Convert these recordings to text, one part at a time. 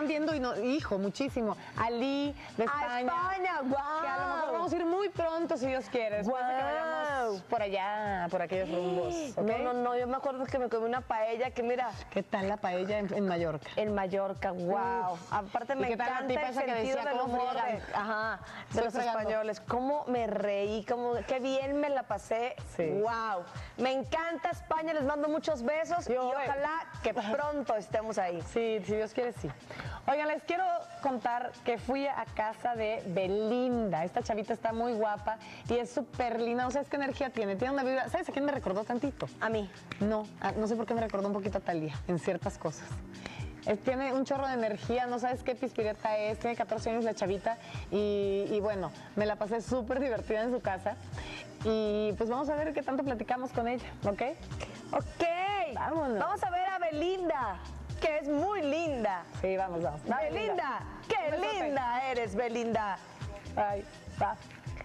están viendo, y no, hijo, muchísimo. Ali, de España. ¡A España! ¡Guau! Que a lo mejor vamos a ir muy pronto, si Dios quiere. Después de que vayamos por allá, por aquellos rumbos. ¿Okay? No, yo me acuerdo que me comí una paella que mira... ¿Qué tal la paella en Mallorca? En Mallorca, wow. Aparte me encanta el sentido del humor de los españoles. Cómo me reí, qué bien me la pasé. Sí. Wow. Me encanta España, les mando muchos besos y ojalá que pronto estemos ahí. Sí, si Dios quiere, sí. Oigan, les quiero contar que fui a casa de Belinda. Esta chavita está muy guapa y es súper linda. O sea, ¿qué energía tiene? Tiene una vibra. ¿Sabes a quién me recordó tantito? A mí. No, no sé por qué me recordó un poquito a Thalía en ciertas cosas. Tiene un chorro de energía, no sabes qué pispireta es, tiene 14 años la chavita y bueno, me la pasé súper divertida en su casa y pues vamos a ver qué tanto platicamos con ella, ¿ok? Ok, vámonos. Vamos a ver a Belinda, que es muy linda. Sí, vamos. Belinda, qué linda eres, Belinda. Ay, va.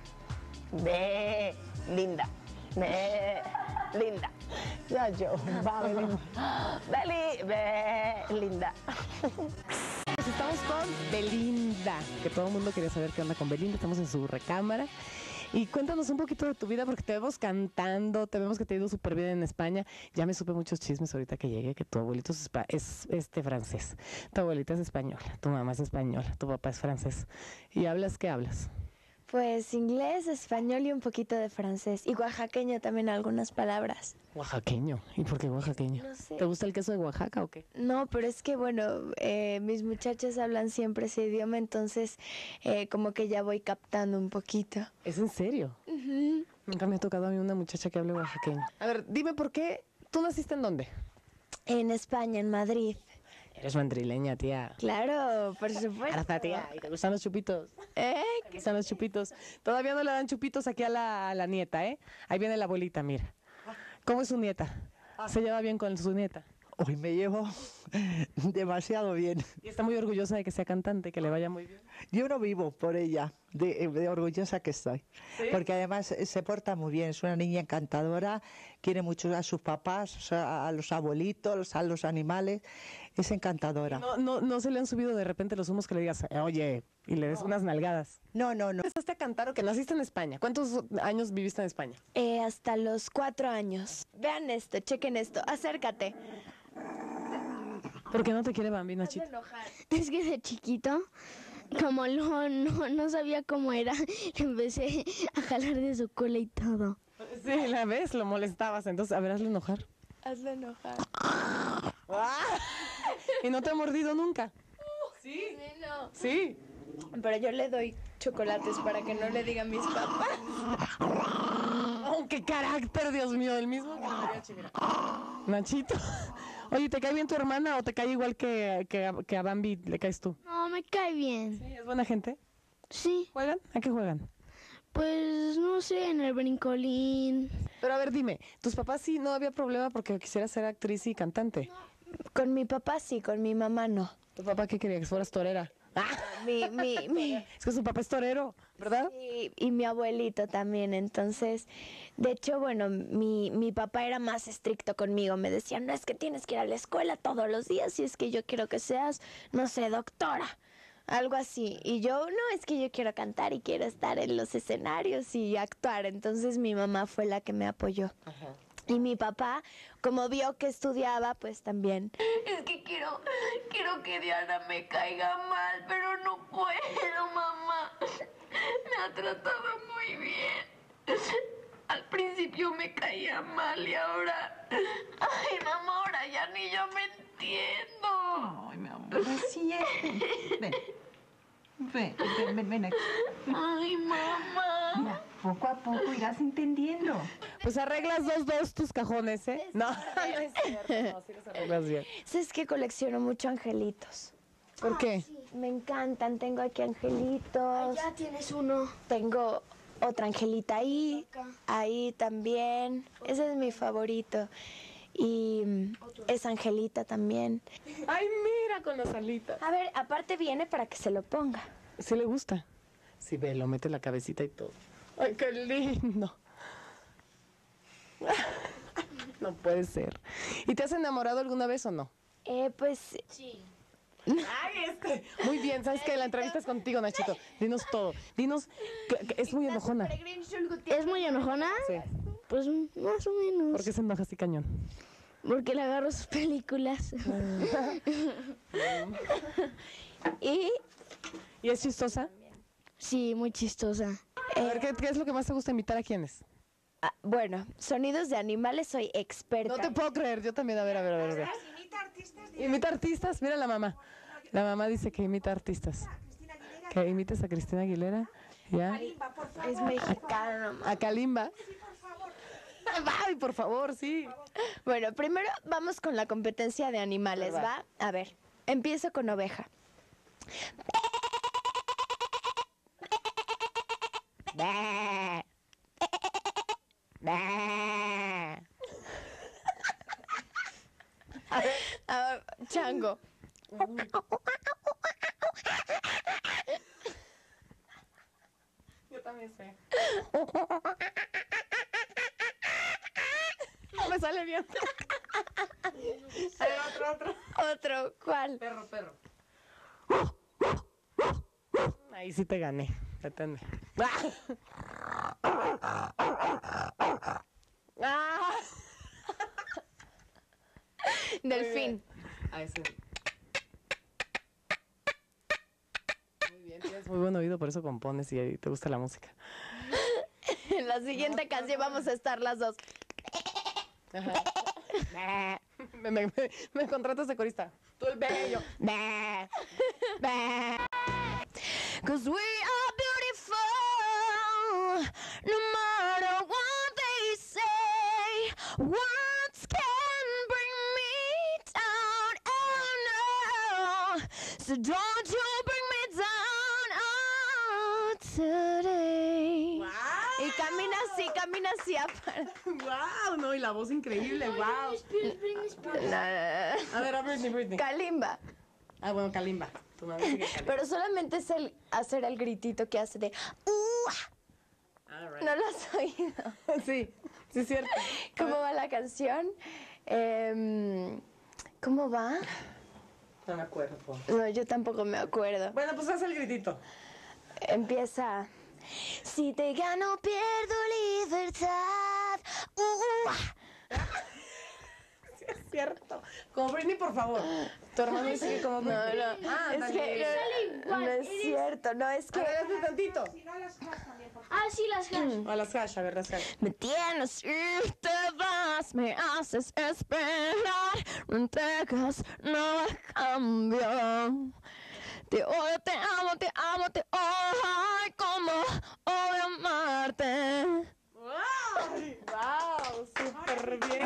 Linda. Linda. Ya yo, va, Belinda. Linda. Pues estamos con Belinda, que todo el mundo quería saber qué onda con Belinda. Estamos en su recámara. Y cuéntanos un poquito de tu vida, porque te vemos cantando, te vemos que te ha ido súper bien en España. Ya me supe muchos chismes ahorita que llegué, que tu abuelito es francés, tu abuelita es española, tu mamá es española, tu papá es francés. ¿Y hablas qué hablas? Pues inglés, español y un poquito de francés. Y oaxaqueño también algunas palabras. Oaxaqueño. ¿Y por qué oaxaqueño? No sé. ¿Te gusta el queso de Oaxaca o qué? No, pero es que bueno, mis muchachas hablan siempre ese idioma, entonces como que ya voy captando un poquito. ¿Es en serio? Nunca me ha tocado a mí una muchacha que hable oaxaqueño. A ver, dime por qué. ¿Tú naciste en dónde? En España, en Madrid. Eres madrileña, tía. Claro, por supuesto. Arza, tía. ¿Y te gustan los chupitos? ¿Qué? ¿Te gustan los chupitos? Todavía no le dan chupitos aquí a la nieta, ¿eh? Ahí viene la abuelita, mira. ¿Cómo es su nieta? ¿Se lleva bien con su nieta? Hoy me llevo demasiado bien. Y está muy orgullosa de que sea cantante, que le vaya muy bien. Yo no vivo por ella, de orgullosa que estoy. ¿Sí? Porque además se porta muy bien, es una niña encantadora, quiere mucho a sus papás, a los abuelitos, a los animales, es encantadora. No se le han subido de repente los humos que le digas, oye, y le des unas nalgadas. No. ¿Empezaste a cantar o que naciste en España? ¿Cuántos años viviste en España? Hasta los 4 años. Vean esto, chequen esto, acércate. ¿Por qué no te quiere Bambi, Nachito? Es que de chiquito, como no sabía cómo era, empecé a jalar de su cola y todo. Sí, la ves, lo molestabas, entonces, a ver, hazlo enojar. Hazlo enojar. ¿Y no te ha mordido nunca? Sí. No. Sí. Pero yo le doy chocolates para que no le digan mis papás. ¡Oh, qué carácter, Dios mío! El mismo mariachi, mira. Nachito. Oye, ¿te cae bien tu hermana o te cae igual que a Bambi le caes tú? No, me cae bien. ¿Sí? ¿Es buena gente? Sí. ¿Juegan? ¿A qué juegan? Pues, no sé, en el brincolín. Pero a ver, dime, ¿tus papás sí no había problema porque quisieras ser actriz y cantante? No. Con mi papá sí, con mi mamá no. ¿Tu papá qué quería? ¿Que fueras torera? Es que su papá es torero, ¿verdad? Sí, y mi abuelito también, entonces, de hecho, bueno, mi papá era más estricto conmigo, me decía, no, es que tienes que ir a la escuela todos los días, y es que yo quiero que seas, no sé, doctora, algo así, y yo, no, es que yo quiero cantar y quiero estar en los escenarios y actuar, entonces mi mamá fue la que me apoyó. Ajá. Y mi papá, como vio que estudiaba, pues también. Es que quiero que Diana me caiga mal, pero no puedo, mamá. Me ha tratado muy bien. Al principio me caía mal y ahora... Ay, mamá, ahora ya ni yo me entiendo. Ay, mi amor, así es. Ven aquí. Ay, mamá. Mira, poco a poco irás entendiendo. Pues arreglas dos tus cajones, ¿eh? No es cierto, no, sí los arreglas bien. ¿Sabes que colecciono mucho angelitos? ¿Por qué? Sí. Me encantan, tengo aquí angelitos. Ya tienes uno. Tengo otra angelita ahí, ahí también. Ese es mi favorito. Y esa angelita también. Ay, mira con las alitas. A ver, aparte viene para que se lo ponga. ¿Sí le gusta? Sí, ve, lo mete la cabecita y todo. Ay, qué lindo. No puede ser. ¿Y te has enamorado alguna vez o no? Pues sí. Ay, Muy bien, ¿sabes qué? La entrevista es contigo, Nachito. Dinos todo. Dinos, que es muy enojona. ¿Es muy enojona? Sí. Pues más o menos. ¿Por qué se enoja así cañón? Porque le agarro sus películas. ¿Y es chistosa? Sí, muy chistosa. A ver, ¿qué es lo que más te gusta imitar a quiénes? Bueno, sonidos de animales soy experta. No te puedo creer, yo también, a ver. Imita artistas, mira la mamá. La mamá dice que imita artistas. Que imites a Cristina Aguilera, ¿ya? Es mexicano. A Kalimba. Ay, por favor, sí. Bueno, primero vamos con la competencia de animales, ¿va? A ver, empiezo con oveja. A ver, chango. Yo también sé. No me sale bien. Otro, ¿cuál? Perro. Ahí sí te gané. Pretende. Delfín. Ahí sí. Muy bien, tienes muy buen oído, por eso compones y te gusta la música. En la siguiente canción vamos a estar las dos. Me contratas de corista. Tú el bello. 'Cause we are beautiful, no matter what they say. Words can bring me down, oh no. So don't you bring me down today. Wow. Y camina así. Wow, no, y la voz increíble, wow. A ver, Britney. Kalimba. Ah, bueno, Kalimba. Tu madre sigue Kalimba. Pero solamente es hacer el gritito que hace de All right. ¿No lo has oído? Sí, es cierto. ¿Cómo va la canción? ¿Cómo va? No me acuerdo. No, yo tampoco me acuerdo. Bueno, pues haz el gritito. Empieza. Si te gano, pierdo libertad. Sí, es cierto. Como Britney, por favor. Tu hermano sigue como Britney. No. Ah, Es que no es cierto. No, es A que ver, hazle tantito. Ah, sí, las hash. A las hash, a ver, las hash. me tienes y te vas, me haces esperar. No entregas nada a cambio. Te odio, te amo, ay, cómo odio amarte. ¡Wow! ¡Súper bien!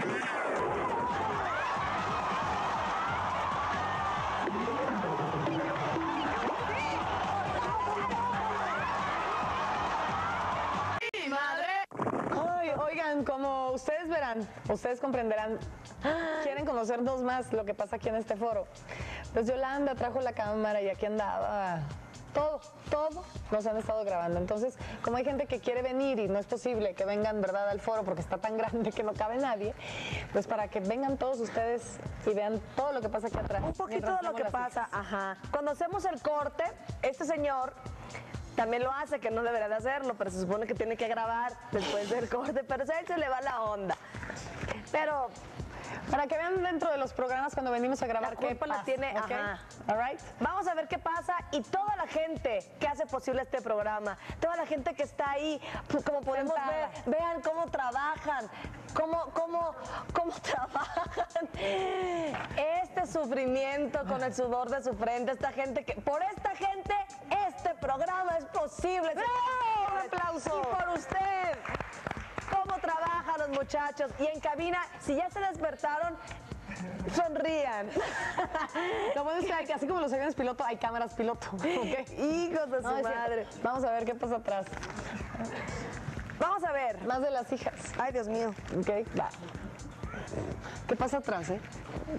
Oigan, como ustedes verán, ustedes comprenderán, quieren conocernos más lo que pasa aquí en este foro. Pues Yolanda trajo la cámara y aquí andaba. Todo nos han estado grabando. Entonces, como hay gente que quiere venir y no es posible que vengan, ¿verdad?, al foro porque está tan grande que no cabe nadie, pues para que vengan todos ustedes y vean todo lo que pasa aquí atrás. Un poquito de lo que pasa, ajá. Cuando hacemos el corte, este señor también lo hace, que no debería de hacerlo, pero se supone que tiene que grabar después del corte, pero a él se le va la onda. Pero para que vean dentro de los programas cuando venimos a grabar la culpa la tiene, ¿okay? ajá. All right. Vamos a ver qué pasa y toda la gente que hace posible este programa, toda la gente que está ahí, pues, como podemos ver, vean cómo trabajan, cómo trabajan. Este sufrimiento con el sudor de su frente, esta gente que, por esta gente, este programa es posible. ¡Bravo! ¡Un aplauso! Y por usted. ¿Cómo trabajan los muchachos? Y en cabina, si ya se despertaron, sonrían. Lo bueno es que así como los aviones piloto, hay cámaras piloto. ¿Okay? Hijos de su madre. Vamos a ver qué pasa atrás. Vamos a ver. Más de las hijas. Ay, Dios mío. Ok, va. ¿Qué pasa atrás, Te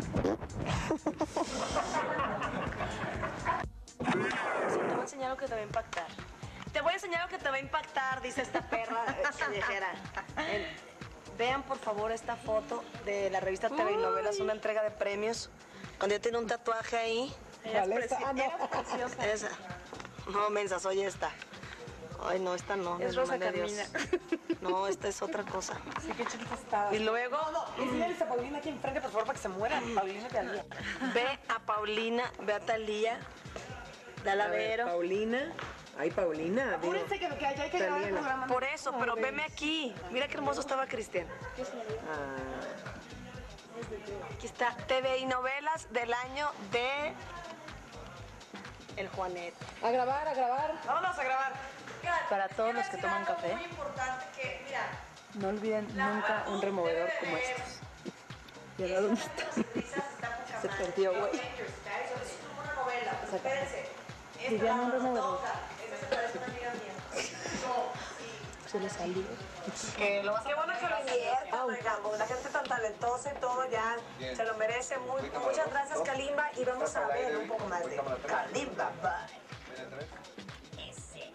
voy a enseñar lo que te va a impactar. Te voy a enseñar lo que te va a impactar, dice esta perra callejera. Vean, por favor, esta foto de la revista TV y Novelas, una entrega de premios, cuando ella tiene un tatuaje ahí. Ella es preciosa. Esa. No, mensa, soy esta. Ay, no, esta no. Es Rosa Carmina. No, esta es otra cosa. Sí, qué chiquita está. Y luego Enséñales a Paulina aquí enfrente, por favor, para que se mueran. Paulina y Talía. ve a Paulina, ve a Talía. Dale a Vero. Paulina. Ay, Paulina. digo. Apúrense que allá hay que grabar el programa. Por eso, pero veme aquí. Mira qué hermoso estaba Cristian. Aquí está, TV y novelas del año de El Juanet. A grabar, a grabar. Vámonos a grabar. Para todos los que toman café, Muy importante que, mira, No olviden nunca un removedor como estos. ¿Y ahora dónde está? Se perdió, güey. una novela, espérense. Viviana, un removedor. Esta se parece a una amiga mía. Se le salió. Qué bueno que lo inviertan, la gente tan talentosa y todo ya se lo merece. Muchas gracias, Kalimba, y vamos a ver un poco más de Kalimba. Ese.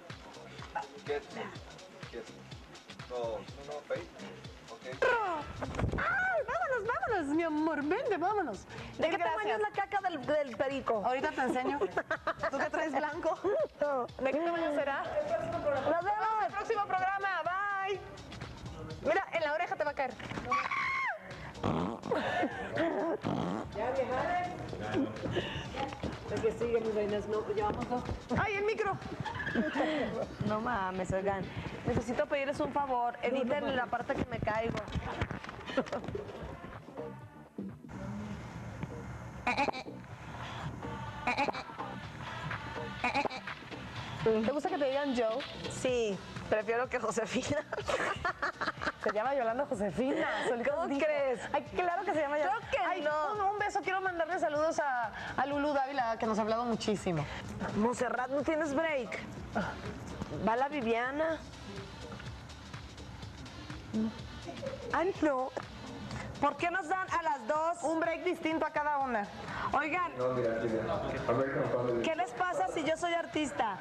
¡Ay, vámonos, mi amor! Vente, vámonos. ¿de qué tamaño es la caca del perico? Ahorita te enseño. ¿Tú qué traes blanco? ¿De qué tamaño será? Nos vemos en el próximo programa. Bye. Mira, en la oreja te va a caer. El que sigue, mis reinas, no, llevamos dos. ¡Ay, el micro! No mames, oigan. Necesito pedirles un favor. Editen la parte que me caigo. ¿Te gusta que te digan Joe? Sí, prefiero que Josefina. Se llama Yolanda Josefina. ¿Cómo crees? Ay, claro que se llama Yolanda. Creo que no. Un beso. Quiero mandarle saludos a Lulu Dávila, que nos ha hablado muchísimo. Monserrat, ¿no tienes break? Va la Viviana. Ah, no. ¿Por qué nos dan a las dos Un break distinto a cada una. Oigan, ¿qué les pasa si yo soy artista?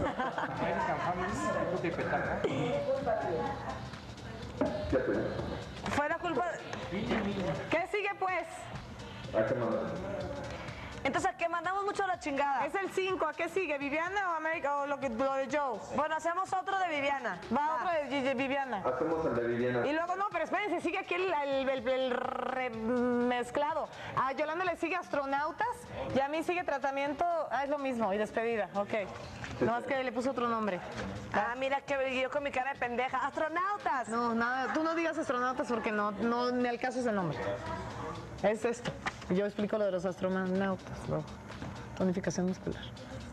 Fue la culpa. ¿Qué sigue, pues? Entonces, ¿a qué mandamos mucho a la chingada? Es el 5. ¿A qué sigue? ¿Viviana o América o lo de Joe? Bueno, hacemos otro de Viviana. Va otro de Viviana. Hacemos el de Viviana. Y luego, no, pero espérense, sigue aquí el remezclado. A Yolanda le sigue astronautas y a mí sigue tratamiento. Ah, es lo mismo, y despedida, ok. No, es que le puso otro nombre. Ah, mira que yo con mi cara de pendeja. ¡Astronautas! No, nada, tú no digas astronautas porque no ni al caso es el nombre. Es esto. Yo explico lo de los astronautas, luego. Tonificación muscular.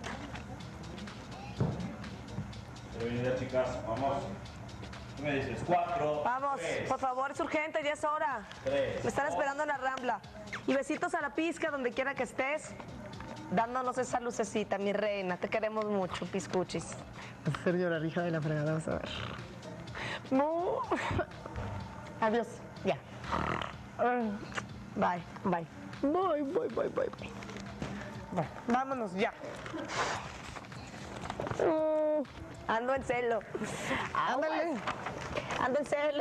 Bienvenida, chicas, vamos. ¿Qué me dices? 4. Vamos, 3, por favor, es urgente, ya es hora. 3, Me están esperando en la Rambla. Y besitos a la pizca, donde quiera que estés. Dándonos esa lucecita, mi reina. Te queremos mucho, piscuchis. Vas a hacer llorar, hija de la fregada, vas a ver. No. Adiós. Ya. Bye. Bye. Bye. Bueno, vámonos ya. Ando en celo. Ándale. Ando en celo.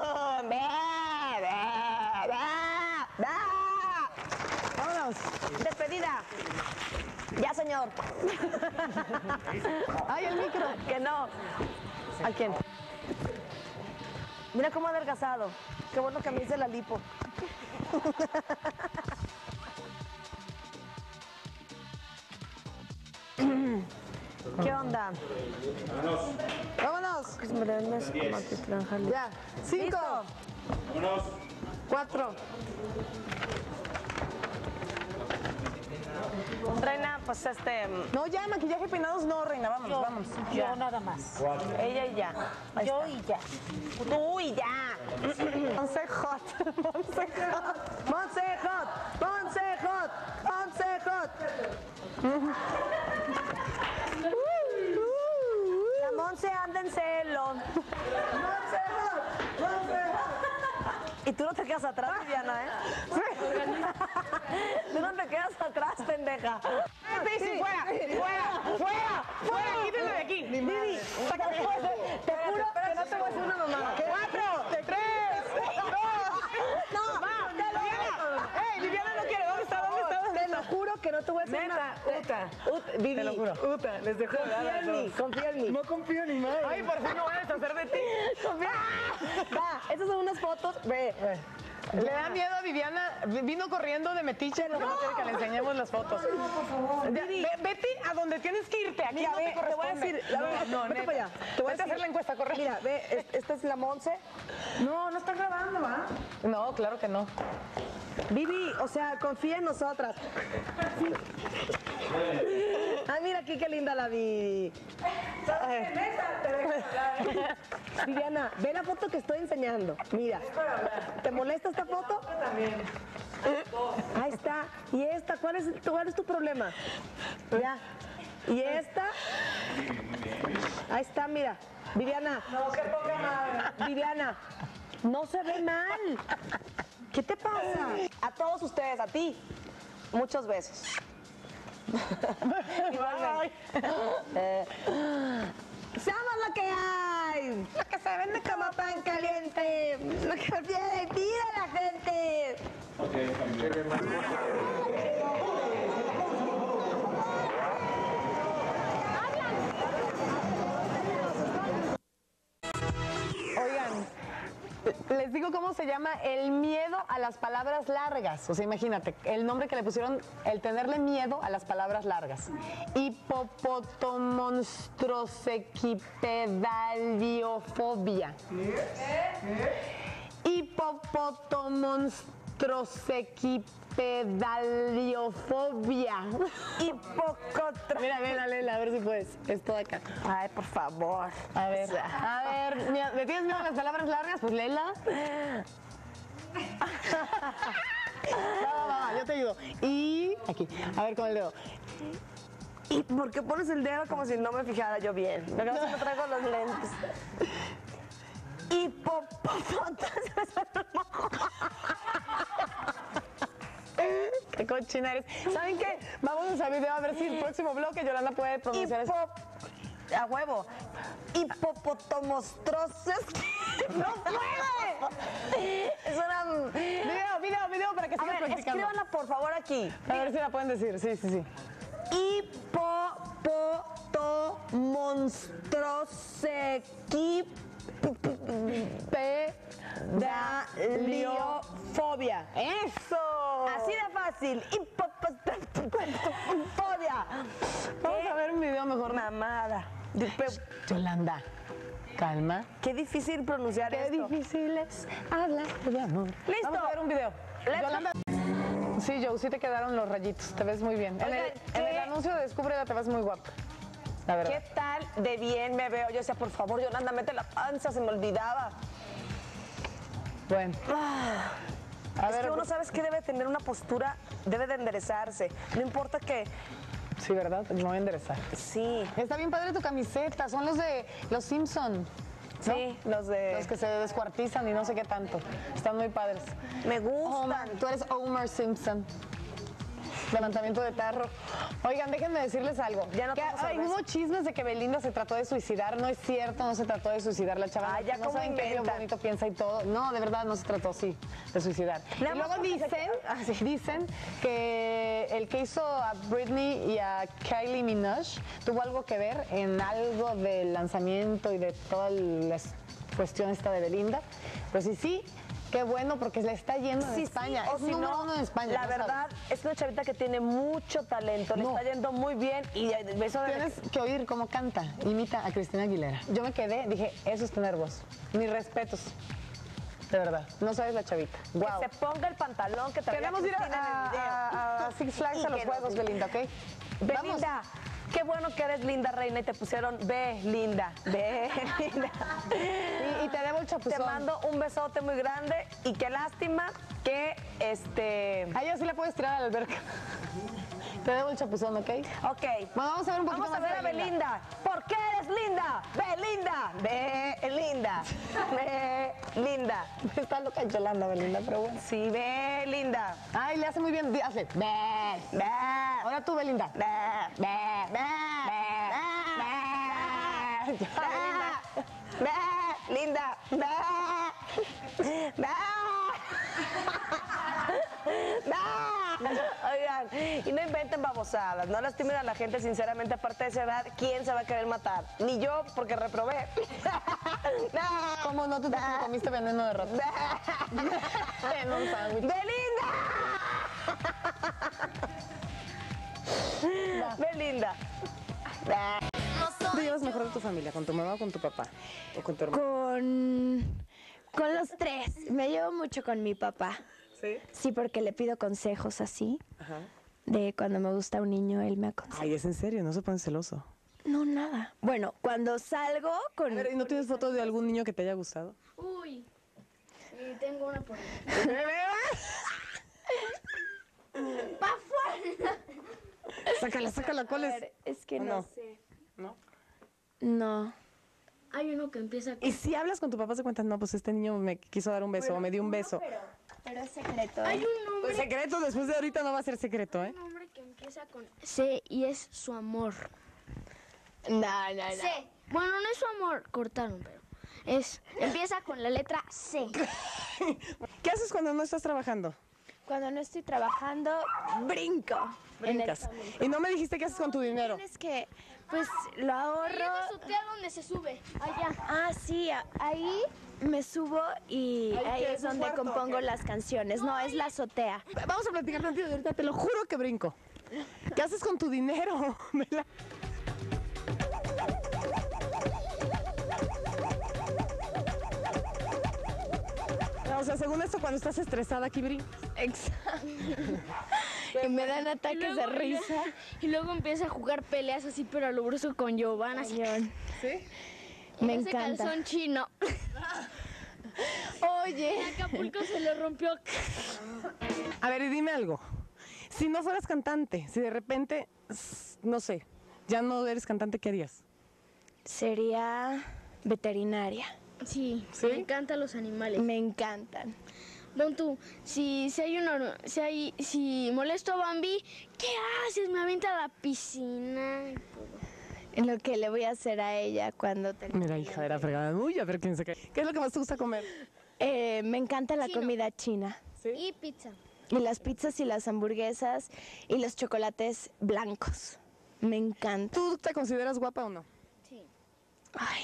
Vámonos. Despedida. Ya, señor. Ay, el micro. Que no. ¿A quién? Mira cómo ha adelgazado. Qué bueno que me hice la lipo. ¿Qué onda? Vámonos. Ya. 5. ¿Listo? 4. Reina, pues No, ya, maquillaje y peinados no, reina. Vámonos, vamos. Yo nada más. Ella y ya. Yo y ya. Tú y ya. Monse hot. La Monse anda en celo. Y tú no te quedas atrás, Viviana, ¿eh? Tú no te quedas atrás, pendeja. Sí, fuera, quítenlo de aquí. Vivi, te juro que no te voy a hacer una mamada. 4, 3, 2. No, Viviana no quiere. ¿Dónde está? te lo juro que no te voy a hacer Neta, Vivi, Te lo juro. Uta, les dejo confía en mí, confía en mí. No confío ni más. Ay, por fin no voy a deshacer de ti. Confía. Va, estas son unas fotos. Ve. Le da miedo a Viviana, vino corriendo de metiche, no quiere que le enseñemos las fotos. Por favor. Vete a donde tienes que irte, aquí Mira, no ve, te corresponde. te voy a decir, vete para allá. Te voy a hacer la encuesta, corre. Mira, ve, esta es la Monse. No, no está grabando, ¿va? No, claro que no. Vivi, o sea, confía en nosotras. Ay, mira aquí qué linda la vi. Viviana, ve la foto que estoy enseñando. Mira. ¿Te molesta esta foto? También. Ahí está. ¿Y esta? ¿Cuál es tu problema? Ya. ¿Y esta? Ahí está, mira. Viviana. No, que ponga madre. Viviana, no se ve mal. ¿Qué te pasa? A todos ustedes, a ti, muchos besos. Igualmente. ¡Somos lo que hay! Lo que se vende como pan caliente. Lo que pide la gente. Oigan, les digo cómo se llama el miedo a las palabras largas. O sea, imagínate, el nombre que le pusieron, el tenerle miedo a las palabras largas. Hipopotomonstrosecipedaliofobia. Hipopotomonstrosecipedaliofobia. Mira, léela, a ver si puedes. Es todo acá. Ay, por favor. A ver, ¿le tienes miedo a las palabras largas? Pues léela. Va, yo te ayudo. Y aquí, a ver con el dedo. ¿Y por qué pones el dedo como si no me fijara yo bien? Lo que pasa es que traigo los lentes. Qué cochina eres. ¿Saben qué? Vamos a video a ver si el próximo bloque Yolanda puede pronunciar eso. A huevo. Hipopotomostroses. ¡No puede! Es una... Video para que sigas practicando. Escríbanla por favor aquí. A ver si la pueden decir. Sí. Hipopotomonstrosecipedaliofobia. ¡Eso! Así de fácil. Hipopotomonstrosecipedaliofobia. Vamos a ver un video mejor. Mamada. Yolanda, calma. Qué difícil pronunciar Qué esto. difícil es hablar de amor. ¡Listo! Vamos a ver un video. Yolanda. Sí, Joe, sí te quedaron los rayitos. Te ves muy bien. Oigan, en el anuncio de Descúbrela te ves muy guapa. La verdad. ¿Qué tal de bien me veo? Yo decía, por favor, Yolanda, mete la panza, se me olvidaba. Bueno. Es que uno, ¿sabes qué? Debe tener una postura, debe de enderezarse. No importa que... Sí, ¿verdad? Me voy a enderezar. Sí. Está bien padre tu camiseta. Son los de los Simpson. ¿No? Sí, los que se descuartizan y no sé qué tanto. Están muy padres. Me gustan. Tú eres Homer Simpson. Levantamiento de tarro. Oigan, déjenme decirles algo. Ya no tomo cerveza. Hubo chismes de que Belinda se trató de suicidar. No es cierto, no se trató de suicidar la chava. Ay, ya no cómo saben qué inventan. bonito piensa y todo. No, de verdad no se trató, sí, de suicidar. Nada Y más luego porque dicen que el que hizo a Britney y a Kylie Minogue tuvo algo que ver en algo del lanzamiento y de toda la cuestión esta de Belinda. Pues sí. Qué bueno, porque le está yendo en España. O Es si número no, uno en España. la ¿no verdad, es una chavita que tiene mucho talento, le está yendo muy bien y eso de... Tienes que oír cómo canta, imita a Cristina Aguilera. Yo me quedé, dije, eso es tener voz. Mis respetos. De verdad, no sabes la chavita. Wow. Que se ponga el pantalón que traía Queremos ir Cristina en el video. a Six Flags a los juegos, Belinda, ¿ok? Belinda, qué bueno que eres linda, reina, y te pusieron Belinda. Belinda. Y te debo el chapuzón. Te mando un besote muy grande y qué lástima que A ella sí la puedes tirar a la alberca. Te debo el chapuzón, ¿ok? Ok. Bueno, vamos a ver un poquito Vamos a más ver de a Belinda. ¿Por qué eres linda? Belinda. Belinda. Belinda. Está loca Yolanda, Belinda, pero bueno. Sí, Belinda. Ay, le hace muy bien. Hazle. Ahora tú, Belinda. Linda. Oigan, y no inventen babosadas, no lastimen a la gente, sinceramente, aparte de esa edad, ¿quién se va a querer matar? Ni yo, porque reprobé. ¿Cómo no? Tú te comiste veneno de rata. En un sándwich. ¡Belinda! Belinda. ¿Te llevas mejor de tu familia? ¿Con tu mamá o con tu papá? ¿O con tu hermano? Con los tres. Me llevo mucho con mi papá. ¿Sí? Sí, porque le pido consejos así. Ajá. De cuando me gusta un niño, él me aconseja. Ay, es en serio, no se pone celoso. No, nada. Bueno, cuando salgo con... A ver, ¿y no tienes fotos de algún niño que te haya gustado? Uy, tengo una por ahí. ¡Pa' fuera! Sácala, ¿cuál es? ver, es que no sé. ¿No? No. Hay uno que empieza con... Y si hablas con tu papá, se cuentas, no, pues este niño me quiso dar un beso o me dio un beso. Pero es secreto. Hay un nombre... Pues secreto, después de ahorita no va a ser secreto, ¿eh? Un nombre que empieza con C y es su amor. No. C. Bueno, no es su amor, cortaron, pero... Empieza con la letra C. ¿Qué haces cuando no estás trabajando? Cuando no estoy trabajando, brinco. Brincas. Y no me dijiste qué haces con tu dinero. Tienes que, pues, lo ahorro. Ahí es la azotea donde se sube, allá. Ah, sí, ahí me subo y ahí qué, es es un donde cuarto, compongo o qué? las canciones. No, es la azotea. Vamos a platicar tantito de ahorita, te lo juro que brinco. ¿Qué haces con tu dinero? O sea, según esto, cuando estás estresada aquí brinco. Exacto. Y me dan ataques de risa. Y luego empieza a jugar peleas así, pero a lo bruso con Giovanna. Así. ¿Sí? Me Ese encanta. calzón chino. Oye. En Acapulco se le rompió. A ver, y dime algo. Si no fueras cantante, si de repente, no sé, ya no eres cantante, ¿qué harías? Sería veterinaria. Sí, ¿Sí? me encantan los animales. Me encantan. Don tú, si molesto a Bambi, ¿qué haces? Me avienta a la piscina. Lo que le voy a hacer a ella cuando termine. Mira, hija de la fregada. Uy, a ver quién se cae. ¿Qué es lo que más te gusta comer? Me encanta la Chino. comida china. Y pizza. Y las pizzas y las hamburguesas y los chocolates blancos. Me encanta. ¿Tú te consideras guapa o no? Sí. Ay,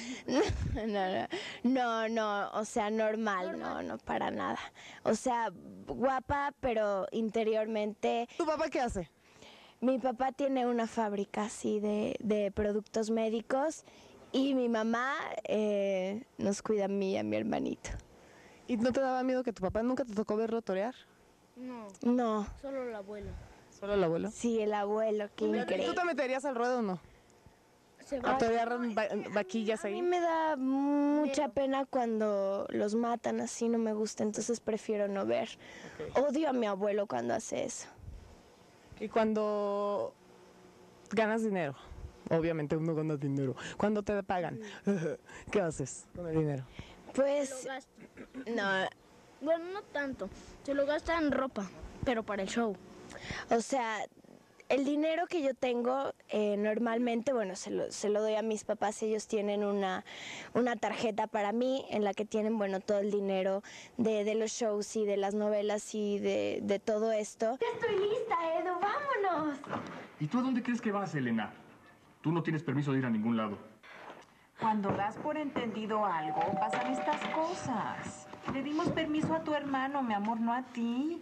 no, o sea, normal, no, para nada. O sea, guapa, pero interiormente... ¿Tu papá qué hace? Mi papá tiene una fábrica así de productos médicos y mi mamá nos cuida a mí y a mi hermanito. ¿Y no te daba miedo que tu papá nunca te tocó verlo torear? No, No, solo el abuelo. ¿Solo el abuelo? sí, el abuelo, qué ¿Tú increíble. te meterías al ruedo o no? Se ¿A va. torear vaquillas A mí ahí? me da mucha pena cuando los matan así, no me gusta, entonces prefiero no ver. Odio a mi abuelo cuando hace eso. Y cuando ganas dinero, obviamente uno gana dinero. Cuando te pagan, ¿qué haces con el dinero? Pues, Lo gasta. no, Bueno, no tanto. Se lo gasta en ropa, pero para el show. o sea, el dinero que yo tengo normalmente, bueno, se lo doy a mis papás. Ellos tienen una tarjeta para mí en la que tienen, bueno, todo el dinero de los shows y de las novelas y de todo esto. Ya estoy lista, Edu, vámonos. ¿Y tú a dónde crees que vas, Elena? Tú no tienes permiso de ir a ningún lado. Cuando das por entendido algo, pasan estas cosas. Le dimos permiso a tu hermano, mi amor, no a ti.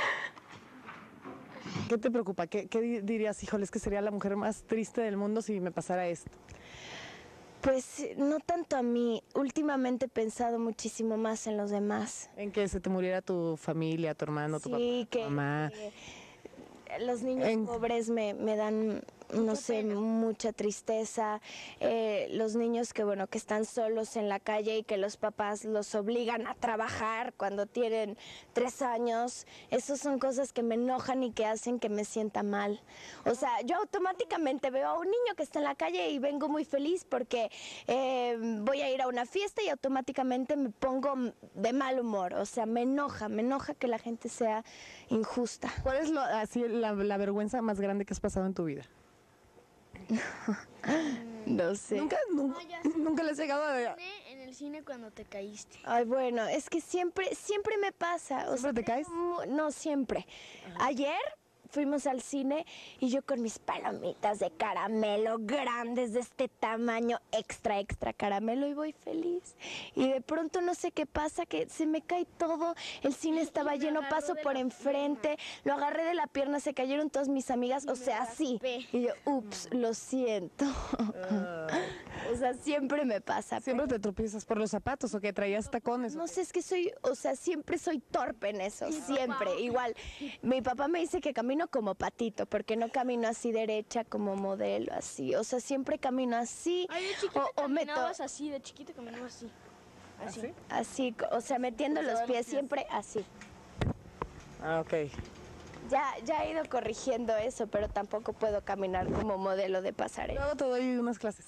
¿Qué te preocupa? ¿Qué dirías, híjole, es que sería la mujer más triste del mundo si me pasara esto? Pues no tanto a mí. Últimamente he pensado muchísimo más en los demás. En que se te muriera tu familia, tu hermano, tu Sí, papá, tu mamá. Los niños pobres me dan, no sé, mucha tristeza. Los niños que, bueno, que están solos en la calle y que los papás los obligan a trabajar cuando tienen 3 años. Esas son cosas que me enojan y que hacen que me sienta mal. O sea, yo automáticamente veo a un niño que está en la calle y vengo muy feliz porque voy a ir a una fiesta y automáticamente me pongo de mal humor. O sea, me enoja que la gente sea injusta. ¿Cuál es la vergüenza más grande que has pasado en tu vida? No sé. ¿Nunca le has llegado a... En el el cine cuando te caíste? Ay, bueno, es que siempre me pasa. ¿Siempre te caes? No, siempre. Ayer fuimos al cine y yo con mis palomitas de caramelo grandes de este tamaño, extra caramelo, y voy feliz. Y de pronto no sé qué pasa, que se me cae todo, el cine estaba lleno, paso por enfrente, lo agarré de la pierna, se cayeron todas mis amigas, o sea, así. Y yo, ups, lo siento. O sea, siempre me pasa. ¿Siempre te tropiezas por los zapatos o que traías tacones? No sé, es que siempre soy torpe en eso, siempre. Igual, mi papá me dice que camino como patito, porque no camino así derecha como modelo, así. O sea, siempre camino así. Ay, de chiquita caminabas así, de chiquita caminabas así. Así. Así, o sea, metiendo los pies siempre así. Ah, ok. Ya he ido corrigiendo eso, pero tampoco puedo caminar como modelo de pasarela. Luego te doy unas clases.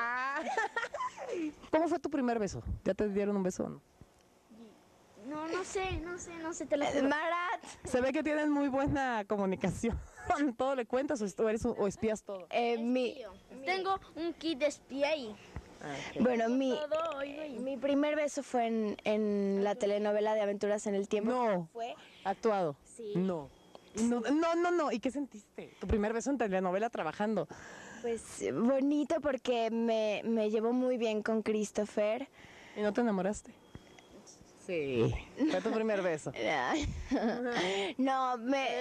¿Cómo fue tu primer beso? ¿Ya te dieron un beso o no? No sé, te lo juro. Marat. Se ve que tienen muy buena comunicación. ¿Todo le cuentas o espías todo? Tengo un kit de espía y... Bueno, mi primer beso fue en la telenovela de Aventuras en el Tiempo. No. ¿Fue? ¿Actuado? Sí. No. No. ¿Y qué sentiste? Tu primer beso en telenovela trabajando. Pues bonito porque me llevó muy bien con Christopher. ¿Y no te enamoraste? Sí. Fue tu primer beso. No,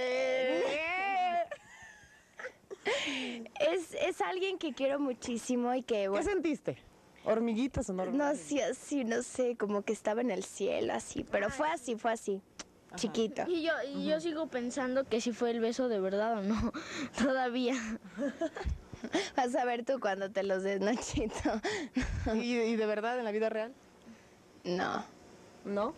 es alguien que quiero muchísimo y que... ¿Qué sentiste? ¿Hormiguitas o no? No, sí, no sé, como que estaba en el cielo, así. Pero fue así. Ajá. Chiquito. Y yo sigo pensando que si fue el beso de verdad o no. Todavía. Vas a ver tú cuando te los des, Nachito. ¿Y de verdad en la vida real? No. ¿No?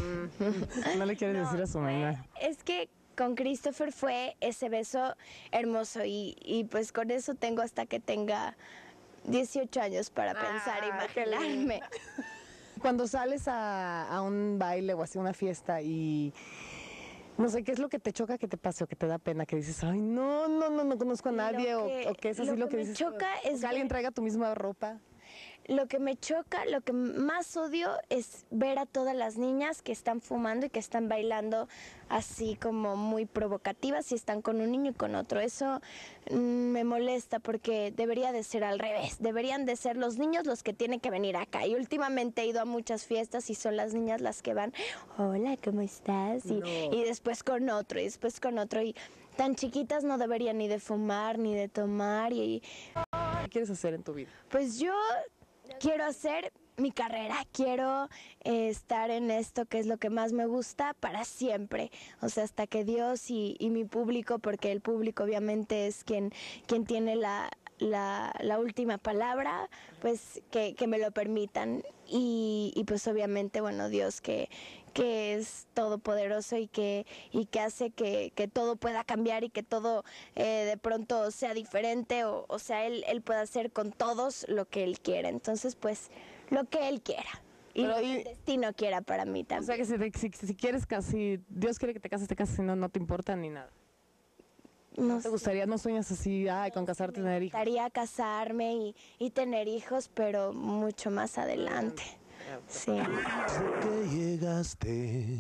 No le quieres decir a su mamá. Es que con Christopher fue ese beso hermoso y pues con eso tengo hasta que tenga 18 años para pensar, imaginarme. Cuando sales a un baile o a una fiesta y no sé, ¿qué es lo que te choca que te pase o que te da pena? Que dices, ay, no conozco a nadie o que es así lo que dices. Lo que me choca es que alguien traiga tu misma ropa. Lo que me choca, lo que más odio es ver a todas las niñas que están fumando y que están bailando así como muy provocativas y están con un niño y con otro. Eso me molesta porque debería de ser al revés. Deberían de ser los niños los que tienen que venir acá. Y últimamente he ido a muchas fiestas y son las niñas las que van, hola, ¿cómo estás? Y después con otro, y después con otro. Y tan chiquitas no deberían ni de fumar, ni de tomar. ¿Qué quieres hacer en tu vida? Pues yo quiero hacer mi carrera, quiero estar en esto que es lo que más me gusta para siempre, o sea, hasta que Dios y mi público, porque el público obviamente es quien tiene la última palabra, pues que me lo permitan y pues obviamente, bueno, Dios que es todopoderoso y que hace que todo pueda cambiar y que todo de pronto sea diferente o sea, él pueda hacer con todos lo que Él quiera. Entonces, pues, lo que Él quiera. Y lo que el destino quiera para mí también. O sea, que si quieres si Dios quiere que te cases, si no te importa ni nada. ¿No te gustaría, no sueñas así, con casarte y tener hijos? Me gustaría casarme y tener hijos, pero mucho más adelante. Sí. Desde que llegaste,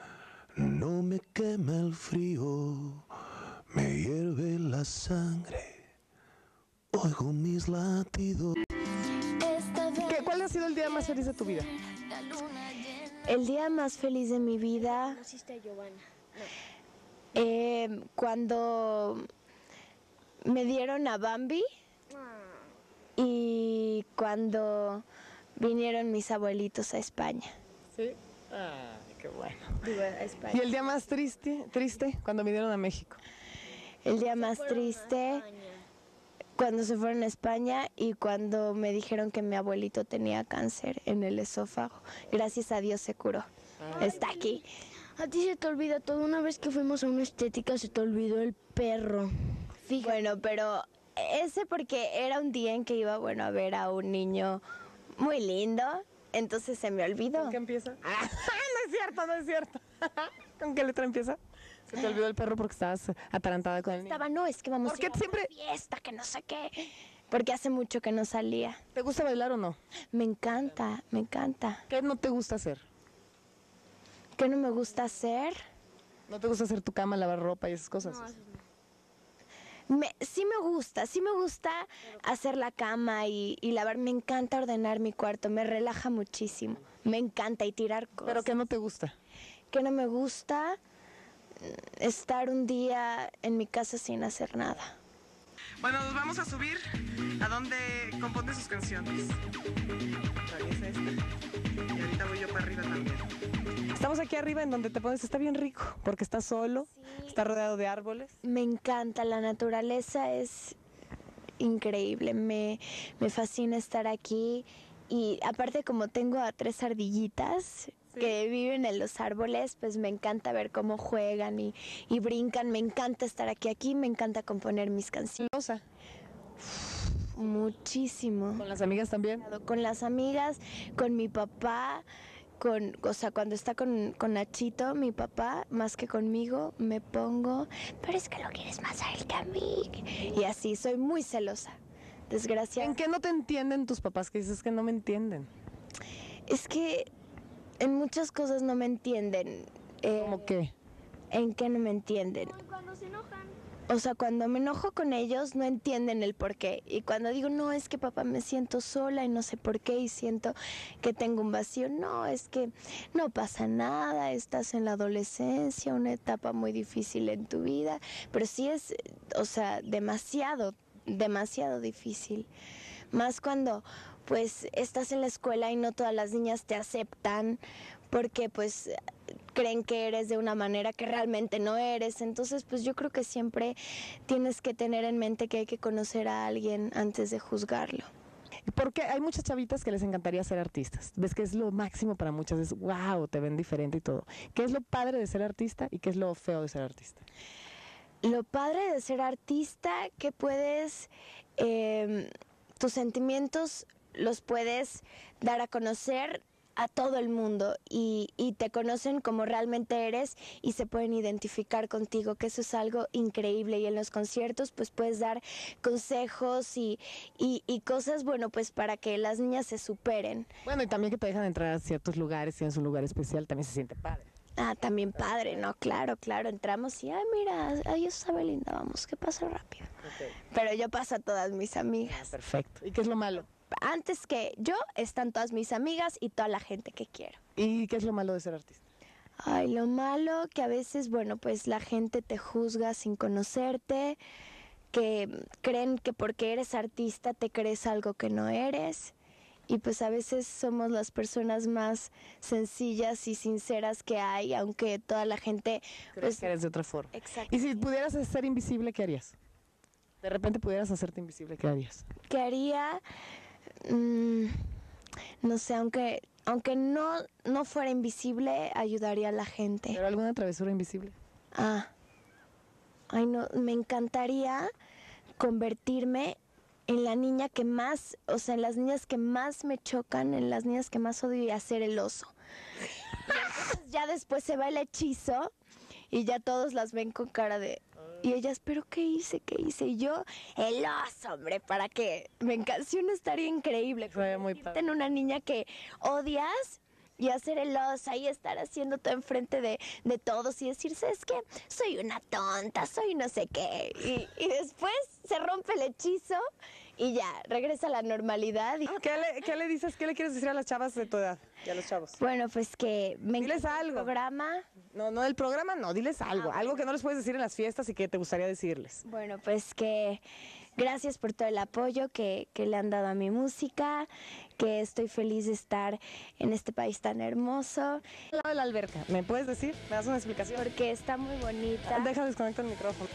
no me quema el frío, me hierve la sangre, oigo mis latidos. ¿Cuál ha sido el día más feliz de tu vida? El día más feliz de mi vida... ¿Conociste a Giovanna? Cuando me dieron a Bambi y cuando vinieron mis abuelitos a España. ¿Sí? Ay, qué bueno. Digo, a España. ¿Y el día más triste, cuando vinieron a México? El día más triste, cuando se fueron a España y cuando me dijeron que mi abuelito tenía cáncer en el esófago. Gracias a Dios se curó. Está aquí. A ti se te olvida todo. Una vez que fuimos a una estética se te olvidó el perro. Fíjate. Bueno, pero ese porque era un día en que iba, a ver a un niño muy lindo, entonces se me olvidó. ¿Con qué empieza? No es cierto. ¿Con qué letra empieza? Se te olvidó el perro porque estabas atarantada con el niño. No, es que vamos a una fiesta, que no sé qué. porque hace mucho que no salía. ¿Te gusta bailar o no? Me encanta, me encanta. ¿Qué no te gusta hacer? ¿Qué no me gusta hacer? ¿No te gusta hacer tu cama, lavar ropa y esas cosas? Sí me gusta hacer la cama y lavar. Me encanta ordenar mi cuarto, me relaja muchísimo. Me encanta y tirar cosas. ¿Pero qué no te gusta? ¿Qué no me gusta? Estar un día en mi casa sin hacer nada. Bueno, nos vamos a subir a donde compone sus canciones. Atraviesa esta. Y ahorita voy yo para arriba también. Estamos aquí arriba en donde te pones, está bien rico, porque está solo, está rodeado de árboles. Me encanta, la naturaleza es increíble, me fascina estar aquí y aparte como tengo a 3 ardillitas que viven en los árboles, pues me encanta ver cómo juegan y brincan, me encanta estar aquí, me encanta componer mis canciones. Muchísimo. ¿Con las amigas también? Con las amigas, con mi papá. O sea, cuando está con Nachito, mi papá, más que conmigo, me pongo, pero es que lo quieres más a él que a mí. Y así, soy muy celosa, desgraciadamente. ¿En qué no te entienden tus papás? Que dices que no me entienden. Es que en muchas cosas no me entienden. ¿Cómo qué? ¿En qué no me entienden? Cuando se enojan. O sea, cuando me enojo con ellos no entienden el por qué. Y cuando digo, no, es que papá me siento sola y no sé por qué y siento que tengo un vacío. No, es que no pasa nada, estás en la adolescencia, una etapa muy difícil en tu vida. Pero sí es, o sea, demasiado difícil. Más cuando pues estás en la escuela y no todas las niñas te aceptan porque pues creen que eres de una manera que realmente no eres. Entonces, pues yo creo que siempre tienes que tener en mente que hay que conocer a alguien antes de juzgarlo. Porque hay muchas chavitas que les encantaría ser artistas. Ves que es lo máximo para muchas, es wow, te ven diferente y todo. ¿Qué es lo padre de ser artista y qué es lo feo de ser artista? Lo padre de ser artista, que puedes, tus sentimientos los puedes dar a conocer a todo el mundo y te conocen como realmente eres y se pueden identificar contigo, que eso es algo increíble. Y en los conciertos pues puedes dar consejos y cosas, bueno, pues para que las niñas se superen. Bueno, y también que te dejan entrar a ciertos lugares, tienes un lugar especial, también se siente padre. Ah, también padre, ¿no? Claro, entramos y, ay, mira, ahí está Belinda, vamos, que pasa rápido. Okay. Pero yo paso a todas mis amigas. Ah, perfecto. ¿Y qué es lo malo? Antes que yo están todas mis amigas y toda la gente que quiero. ¿Y qué es lo malo de ser artista? Ay, lo malo que a veces, bueno, pues la gente te juzga sin conocerte, que creen que porque eres artista te crees algo que no eres. Y pues a veces somos las personas más sencillas y sinceras que hay, aunque toda la gente... Crees que eres de otra forma. Exacto. Y si pudieras ser invisible, ¿qué harías? De repente pudieras hacerte invisible, ¿qué harías? ¿Qué haría? No sé, aunque no fuera invisible, ayudaría a la gente. ¿Pero alguna travesura invisible? Ay no, me encantaría convertirme en la niña que más, o sea, en las niñas que más me chocan, en las niñas que más odio, y hacer el oso. Y entonces ya después se va el hechizo y ya todos las ven con cara de... Y ellas, ¿pero qué hice? ¿Qué hice? Y yo, el oso, hombre, ¿para qué? Me encanta, si uno estaría increíble. Fue muy padre. En una niña que odias y hacer el oso y estar haciendo todo enfrente de todos y decir, ¿sabes qué? Soy una tonta, soy no sé qué. Y después se rompe el hechizo y ya, regresa a la normalidad. Y... ¿Qué le dices? ¿Qué le quieres decir a las chavas de tu edad y a los chavos? Bueno, pues que me diles algo. El programa. No, el programa no, diles algo. Algo que no les puedes decir en las fiestas y que te gustaría decirles. Bueno, pues que gracias por todo el apoyo que le han dado a mi música, que estoy feliz de estar en este país tan hermoso. Al lado de la alberca, ¿me puedes decir? ¿Me das una explicación? Porque está muy bonita. Deja, desconectar el micrófono.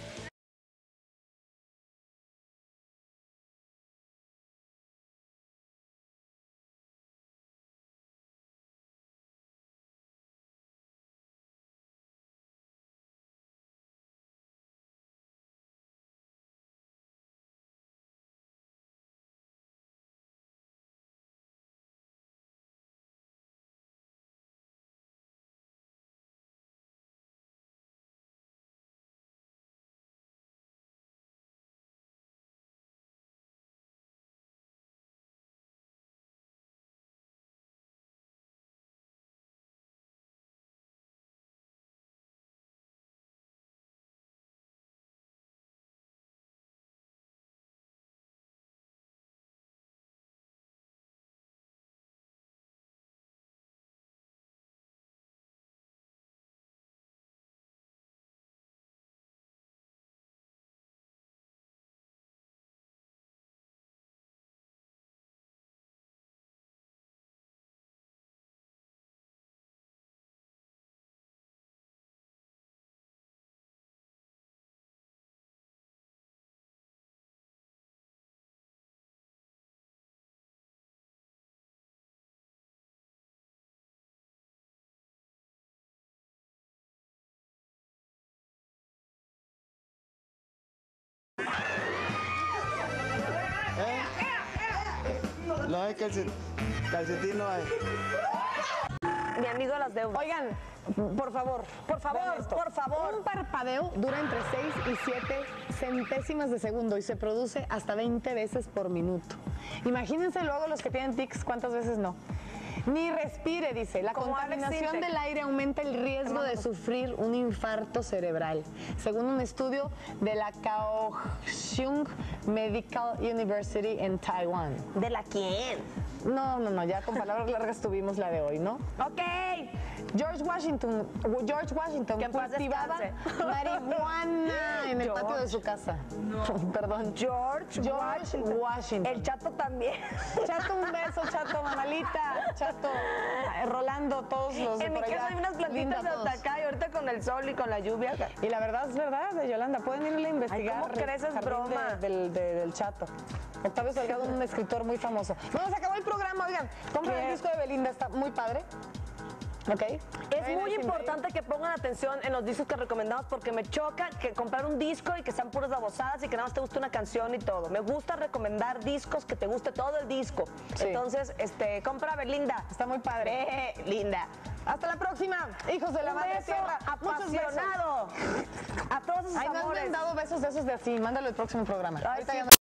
No hay calcetín, no hay. Mi amigo las deudas. Oigan, por favor. Vean esto. Por favor. Un parpadeo dura entre 6 y 7 centésimas de segundo y se produce hasta 20 veces por minuto. Imagínense luego los que tienen tics, ¿cuántas veces no? Ni respire, dice. La Como Alex contaminación Sintek. del aire aumenta el riesgo de sufrir un infarto cerebral, según un estudio de la Kaohsiung Medical University en Taiwán. ¿De la quién? No, ya con palabras largas tuvimos la de hoy, ¿no? Ok. George Washington Que en paz cultivaba descanse. marihuana en el patio de su casa. Perdón. George Washington. El Chato también. Chato, un beso, Chato, Mamalita, Chato, Rolando, todos los de En mi por allá. casa hay unas plantitas Linda de todos. acá y ahorita con el sol y con la lluvia. Y la verdad es verdad, de Yolanda, pueden irle a investigar. Ay, ¿cómo crees? Es Jardín broma. del Chato. Octavio Salgado, un escritor muy famoso. Bueno, se acabó el programa, oigan. Compren el disco de Belinda, está muy padre. ¿Ok? Es muy importante que pongan atención en los discos que recomendamos porque me choca que comprar un disco y que sean puras babosadas y que nada más te guste una canción y todo. Me gusta recomendar discos que te guste todo el disco. Sí. Entonces, compra Belinda. Está muy padre. Linda. Hasta la próxima, hijos de la Un madre beso tierra. Muchos besos. apasionado a todos sus Ay, no me amores. han dado besos de esos de así. Mándalo el próximo programa. Ay, Ahorita sí. ya no-